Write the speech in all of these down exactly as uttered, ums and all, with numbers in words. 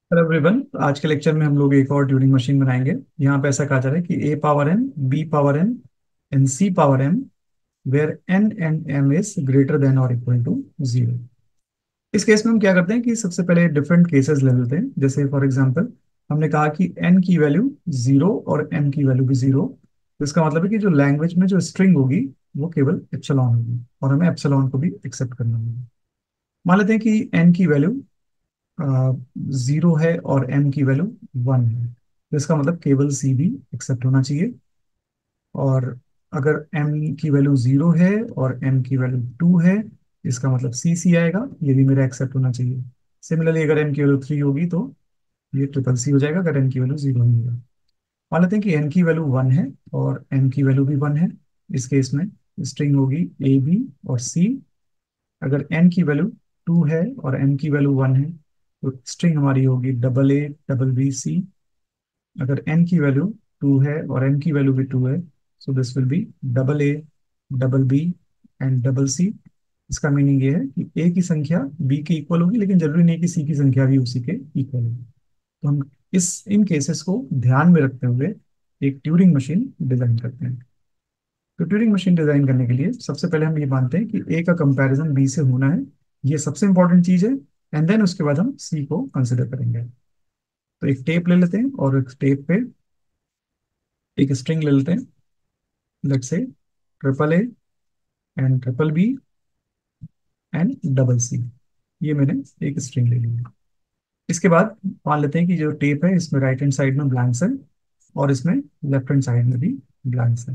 Hello everyone. आज के lecture में हम लोग एक और ट्यूरिंग मशीन बनाएंगे। यहाँ पे ऐसा कहा जा रहा है कि a power n, b power n and c power m, where n and m is greater than और इक्वल टू जीरो। इस केस में हम क्या करते हैं कि सबसे पहले डिफरेंट केसेस ले लेते हैं। जैसे फॉर एग्जांपल हमने कहा कि एन की वैल्यू जीरो और एम की वैल्यू भी जीरो, तो इसका मतलब है कि जो लैंग्वेज में जो स्ट्रिंग होगी वो केवल एप्सिलॉन होगी और हमें एप्सिलॉन को भी एक्सेप्ट करना होगा। मान लेते हैं कि एन की वैल्यू जीरो है और एम की वैल्यू वन है, तो इसका मतलब केवल सी भी एक्सेप्ट होना चाहिए। और अगर एम की वैल्यू जीरो है और एम की वैल्यू टू है, इसका मतलब सी सी आएगा, ये भी मेरा एक्सेप्ट होना चाहिए। सिमिलरली अगर एम की वैल्यू थ्री होगी तो ये ट्रिपल सी हो जाएगा, अगर एम की वैल्यू जीरो नहीं होगा। मान लेते हैं कि एन की वैल्यू वन है और एम की वैल्यू भी वन है। इस केस में स्ट्रिंग होगी ए बी और सी। अगर एन की वैल्यू टू है और एम की वैल्यू वन है तो स्ट्रिंग हमारी होगी double a double b c. अगर एन की वैल्यू टू है और एम की वैल्यू भी टू है, so this will be double a double b and double c. इसका मीनिंग ये है कि ए की संख्या बी के इक्वल होगी, लेकिन जरूरी नहीं कि सी की संख्या भी उसी के इक्वल होगी। तो हम इस इन केसेस को ध्यान में रखते हुए एक ट्यूरिंग मशीन डिजाइन करते हैं। तो ट्यूरिंग मशीन डिजाइन करने के लिए सबसे पहले हम ये मानते हैं कि ए का कंपैरिजन बी से होना है, ये सबसे इंपॉर्टेंट चीज है। एंड देन उसके बाद हम सी को कंसिडर करेंगे। तो एक टेप ले लेते हैं और एक टेप पे एक स्ट्रिंग ले लेते हैं। Let's say triple a and triple b and double c. ये मैंने एक स्ट्रिंग ले ली है। इसके बाद मान लेते हैं कि जो टेप है इसमें राइट हैंड साइड में ब्लैंक्स है और इसमें लेफ्ट हैंड साइड में भी ब्लैंक्स है।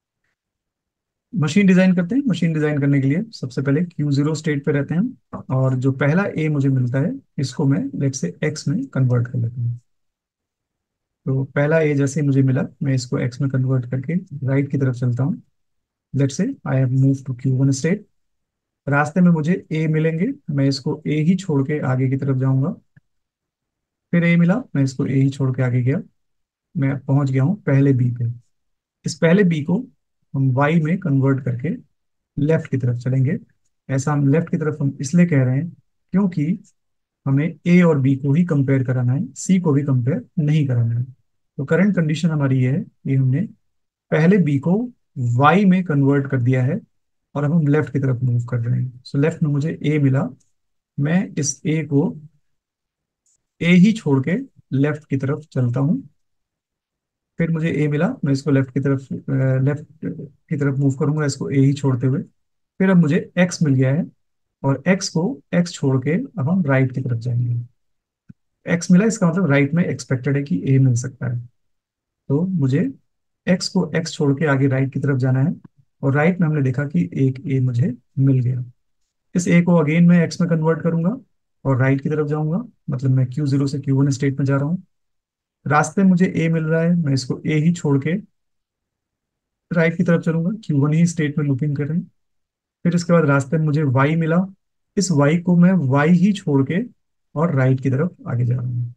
मशीन डिजाइन करते हैं। मशीन डिजाइन करने के लिए सबसे पहले क्यू जीरो स्टेट पे रहते हैं हम, और जो पहला ए मुझे मिलता है इसको मैं लेट से एक्स में कन्वर्ट कर लेता हूँ। तो पहला ए जैसे ही मुझे मिला मैं इसको एक्स में कन्वर्ट करके राइट की तरफ चलता हूँ। Let say I have move to q one state. रास्ते में मुझे ए मिलेंगे, मैं इसको ए ही छोड़ के आगे की तरफ जाऊंगा। फिर ए मिला, मैं इसको ए ही छोड़ के आगे गया। मैं पहुंच गया हूँ पहले बी पे। इस पहले बी को हम वाई में कन्वर्ट करके लेफ्ट की तरफ चलेंगे। ऐसा हम लेफ्ट की तरफ हम इसलिए कह रहे हैं क्योंकि हमें ए और बी को ही कंपेयर कराना है, सी को भी कंपेयर नहीं कराना है। तो करंट कंडीशन हमारी ये है कि हमने पहले बी को वाई में कन्वर्ट कर दिया है और अब हम लेफ्ट की तरफ मूव कर रहे हैं। सो लेफ्ट में मुझे ए मिला, मैं इस ए को ए ही छोड़ के लेफ्ट की तरफ चलता हूँ। फिर मुझे ए मिला, मैं इसको लेफ्ट की तरफ लेफ्ट की तरफ मूव करूंगा, इसको ए ही छोड़ते हुए। फिर अब मुझे एक्स मिल गया है और एक्स को एक्स छोड़ के अब हम राइट की तरफ जाएंगे। एक्स मिला, इसका मतलब राइट में एक्सपेक्टेड है कि ए मिल सकता है। तो मुझे एक्स को एक्स छोड़ के आगे राइट की तरफ जाना है और राइट में हमने देखा कि एक ए मुझे मिल गया। इस ए को अगेन मैं एक्स में कन्वर्ट करूंगा और राइट की तरफ जाऊंगा, मतलब मैं क्यू जीरो से क्यू वन स्टेट में जा रहा हूँ। रास्ते में मुझे ए मिल रहा है, मैं इसको ए ही छोड़ के राइट की तरफ चलूंगा, क्यू वन ही स्टेट में लूपिंग कर रहे हैं। फिर इसके बाद रास्ते में मुझे वाई मिला, इस वाई को मैं वाई ही छोड़ के और राइट की तरफ आगे जा रहा हूँ।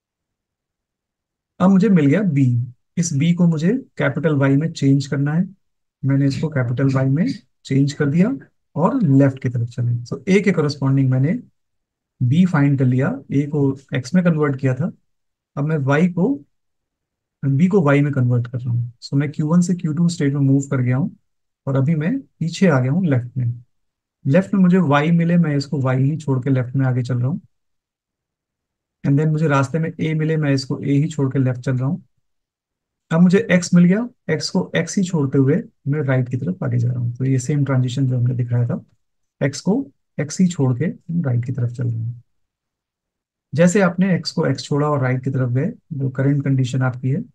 अब मुझे मिल गया बी। इस बी को मुझे कैपिटल वाई में चेंज करना है। मैंने इसको कैपिटल वाई में चेंज कर दिया और लेफ्ट की तरफ चले। सो ए के करस्पॉन्डिंग मैंने बी फाइंड कर लिया, ए को एक्स में कन्वर्ट किया था। अब मैं वाई को बी को वाई में कन्वर्ट कर रहा हूँ। सो मैं क्यू वन से क्यू टू स्टेट में मूव कर गया हूँ और अभी मैं पीछे आ गया हूँ लेफ्ट में। लेफ्ट में मुझे वाई मिले, मैं इसको वाई ही छोड़ के लेफ्ट में आगे चल रहा हूँ। एंड देन मुझे रास्ते में ए मिले, मैं इसको ए ही छोड़ के लेफ्ट चल रहा हूँ। अब मुझे एक्स मिल गया, एक्स को एक्स ही छोड़ते हुए मैं राइट की तरफ आगे जा रहा हूँ। तो ये सेम ट्रांजिशन जो हमने दिखाया था, एक्स को एक्स ही छोड़ के राइट की तरफ चल रहा हूँ। जैसे आपने एक्स को एक्स छोड़ा और राइट की तरफ गए, जो करंट कंडीशन आपकी है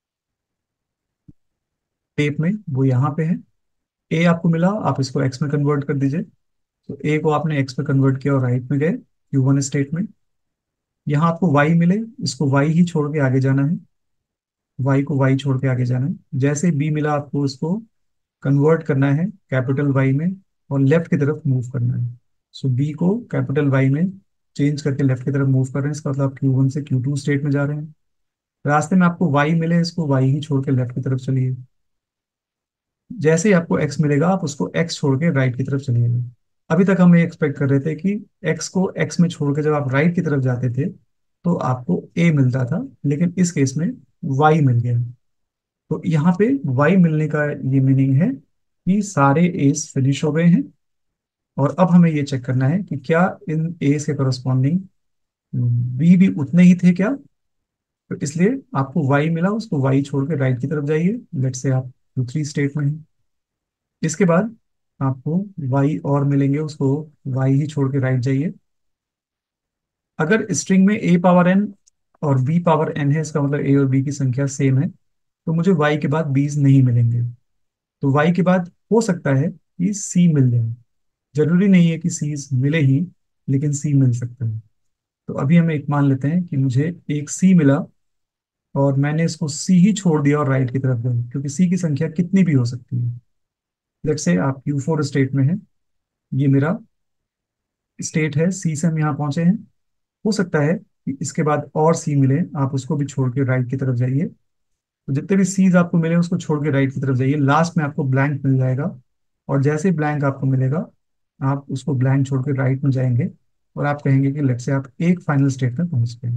टेप में वो यहाँ पे है। ए आपको मिला, आप इसको एक्स में कन्वर्ट कर दीजिए। तो ए को आपने एक्स में कन्वर्ट किया और राइट में गए क्यू वन स्टेट में। यहाँ आपको वाई मिले, इसको वाई ही छोड़ के आगे जाना है, वाई को वाई छोड़ के आगे जाना है। जैसे बी मिला, आपको उसको कन्वर्ट करना है कैपिटल वाई में और लेफ्ट की तरफ मूव करना है। सो बी को कैपिटल वाई में चेंज करके लेफ्ट की तरफ मूव कर रहे हैं, इसका मतलब आप क्यू वन से क्यू टू स्टेट में जा रहे हैं। रास्ते में आपको वाई मिले, इसको वाई ही छोड़ के लेफ्ट की तरफ चलिए। जैसे ही आपको एक्स मिलेगा, आप उसको एक्स छोड़ के राइट की तरफ चलिएगा। अभी तक हम ये एक्सपेक्ट कर रहे थे कि एक्स को एक्स में छोड़ के जब आप राइट की तरफ जाते थे तो आपको ए मिलता था, लेकिन इस केस में वाई मिल गया। तो यहाँ पे वाई मिलने का ये मीनिंग है कि सारे एस फिनिश हो गए हैं। और अब हमें ये चेक करना है कि क्या इन एस के करस्पॉन्डिंग बी भी उतने ही थे क्या। तो इसलिए आपको वाई मिला, उसको वाई छोड़ के राइट की तरफ जाइए। लेट से आप टू थ्री स्टेट में हैं। इसके बाद आपको वाई और मिलेंगे, उसको वाई ही छोड़ के राइट जाइए। अगर स्ट्रिंग में ए पावर एन और बी पावर एन है, इसका मतलब ए और बी की संख्या सेम है, तो मुझे वाई के बाद बीज नहीं मिलेंगे। तो वाई के बाद हो सकता है कि सी मिल जाए। जरूरी नहीं है कि सी मिले ही, लेकिन सी मिल सकता है। तो अभी हम एक मान लेते हैं कि मुझे एक सी मिला और मैंने इसको सी ही छोड़ दिया और राइट की तरफ गए, क्योंकि सी की संख्या कितनी भी हो सकती है। लेट्स से आप क्यू फोर स्टेट में है, ये मेरा स्टेट है, सी से हम यहाँ पहुंचे हैं। हो सकता है कि इसके बाद और सी मिले, आप उसको भी छोड़ के राइट की तरफ जाइए। तो जितने भी सीज आपको मिले उसको छोड़ के राइट की तरफ जाइए, लास्ट में आपको ब्लैंक मिल जाएगा। और जैसे ही ब्लैंक आपको मिलेगा, आप उसको ब्लैंक छोड़ के राइट में जाएंगे और आप कहेंगे कि लेट से आप एक फाइनल स्टेट में पहुंच गए।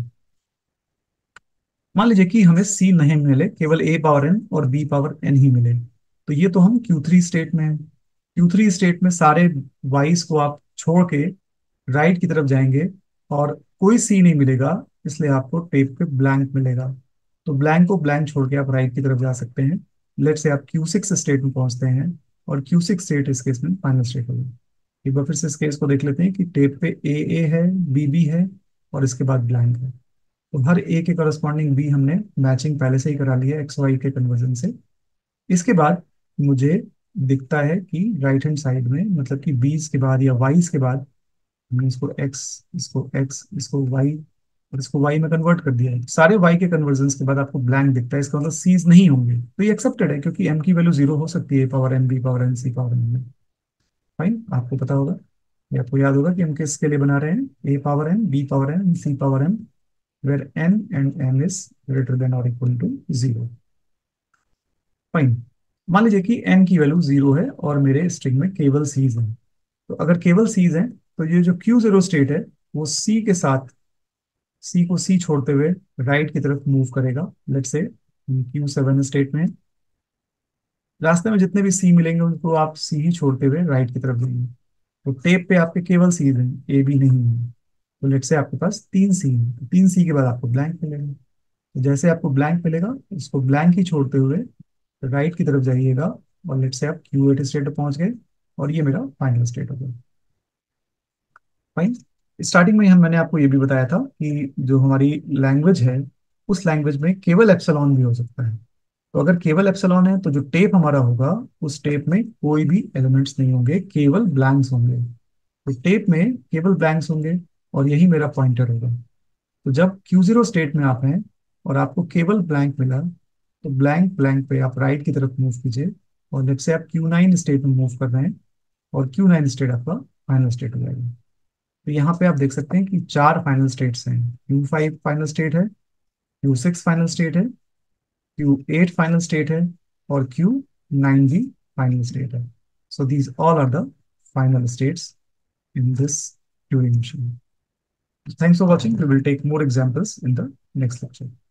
मान लीजिए कि हमें सी नहीं मिले, केवल ए पावर एन और बी पावर एन ही मिले। तो ये तो हम क्यू थ्री स्टेट में हैं। क्यू थ्री स्टेट में सारे वाइस को आप छोड़ के राइट की तरफ जाएंगे और कोई सी नहीं मिलेगा, इसलिए आपको टेप पे ब्लैंक मिलेगा। तो ब्लैंक को ब्लैंक छोड़ के आप राइट की तरफ जा सकते हैं। लेट से आप क्यू सिक्स स्टेट में पहुंचते हैं और क्यू सिक्स स्टेट इस केस में फाइनल स्टेट होगा। एक बार फिर से इस केस को देख लेते हैं कि टेप पे ए ए है, बी बी है और इसके बाद ब्लैंक है। तो हर ए के करस्पॉन्डिंग बी हमने मैचिंग पहले से ही करा लिया एक्स वाई के कन्वर्जन से। इसके बाद मुझे दिखता है कि राइट हैंड साइड में, मतलब कि बीस के बाद या वाइस के बाद, हमने इसको एक्स, इसको एक्स, इसको वाई और इसको वाई में कन्वर्ट कर दिया है। सारे वाई के कन्वर्जन के बाद आपको ब्लैंक दिखता है, इसका मतलब सीज नहीं होंगे। तो ये एक्सेप्टेड है, क्योंकि एम की वैल्यू जीरो हो सकती है power m, b power n, c power n में। फाइन, आपको पता होगा, ये आपको याद होगा कि हम किसके लिए बना रहे हैं, a power n, b power n, c power n, where n and m is greater than or equal to zero। Fine, मान लीजिए कि n की वैल्यू जीरो है और मेरे स्ट्रिंग में केवल सीज हैं। तो अगर केवल सीज हैं, तो ये जो क्यू जीरो स्टेट है वो सी के साथ, सी को सी छोड़ते हुए राइट की तरफ मूव करेगा। Let's say Q seven state में, रास्ते में जितने भी सी मिलेंगे उनको आप सी ही छोड़ते हुए राइट की तरफ जाएंगे। तो टेप पे आपके केवल सीज हैं, ए बी नहीं है। तो लेट्स से आपके पास तीन सी है, तो तीन सी के बाद आपको ब्लैंक मिलेगा। तो जैसे आपको ब्लैंक मिलेगा, उसको ब्लैंक ही छोड़ते हुए राइट की तरफ जाइएगा और लेट से आप क्यू एट स्टेट पे पहुंच गए और ये मेरा फाइनल स्टेट हो गया। फाइन, स्टार्टिंग में हम मैंने आपको ये भी बताया था कि जो हमारी लैंग्वेज है, उस लैंग्वेज में केवल एप्सिलॉन भी हो सकता है। तो अगर केवल एप्सिलॉन है तो जो टेप हमारा होगा, उस टेप में कोई भी एलिमेंट्स नहीं होंगे, केवल ब्लैंक्स होंगे। तो टेप में केवल ब्लैंक्स होंगे और यही मेरा पॉइंटर होगा। तो जब क्यू जीरो स्टेट में आप हैं और आपको केवल ब्लैंक मिला, तो ब्लैंक ब्लैंक पे आप राइट की तरफ मूव कीजिए और लेट से आप क्यू नाइन स्टेट में मूव कर रहे हैं और क्यू नाइन स्टेट आपका फाइनल स्टेट हो जाएगा। तो यहाँ पे आप देख सकते हैं कि चार फाइनल स्टेट्स हैं। क्यू फाइव फाइनल स्टेट है, क्यू सिक्स फाइनल स्टेट है, क्यू एट फाइनल स्टेट है और क्यू नाइन भी फाइनल स्टेट है। So these all are the final states in this Turing machine. Thanks for watching. We will take more examples in the next lecture.